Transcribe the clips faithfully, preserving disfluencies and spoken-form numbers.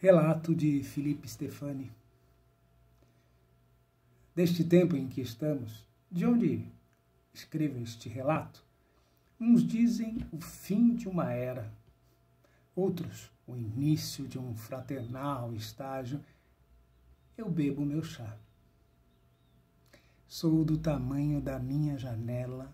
Relato de Felipe Stefani. Deste tempo em que estamos, de onde escrevo este relato, uns dizem o fim de uma era, outros o início de um fraternal estágio. Eu bebo meu chá. Sou do tamanho da minha janela,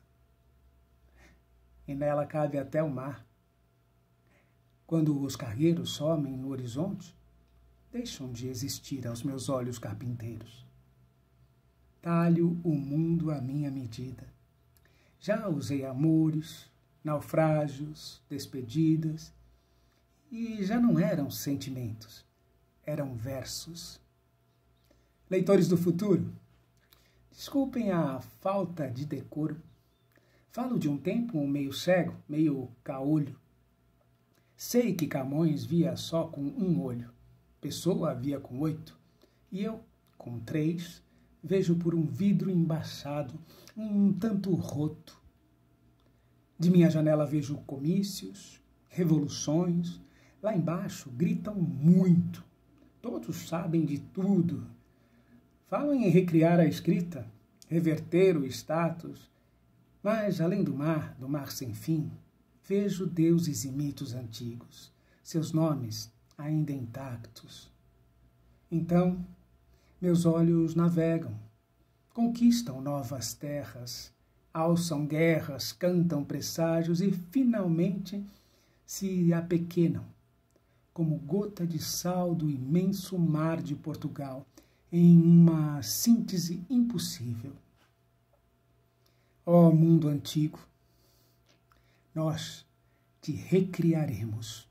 e nela cabe até o mar. Quando os cargueiros somem no horizonte, deixam de existir aos meus olhos carpinteiros. Talho o mundo à minha medida. Já usei amores, naufrágios, despedidas, e já não eram sentimentos, eram versos. Leitores do futuro, desculpem a falta de decoro. Falo de um tempo meio cego, meio caolho. Sei que Camões via só com um olho, Pessoa via com oito, e eu, com três, vejo por um vidro embaçado, um tanto roto. De minha janela vejo comícios, revoluções. Lá embaixo gritam muito. Todos sabem de tudo. Falam em recriar a escrita, reverter o status. Mas, além do mar, do mar sem fim, vejo deuses e mitos antigos, seus nomes ainda intactos. Então, meus olhos navegam, conquistam novas terras, alçam guerras, cantam presságios e, finalmente, se apequenam, como gota de sal do imenso mar de Portugal, em uma síntese impossível. Ó mundo antigo, nós te recriaremos.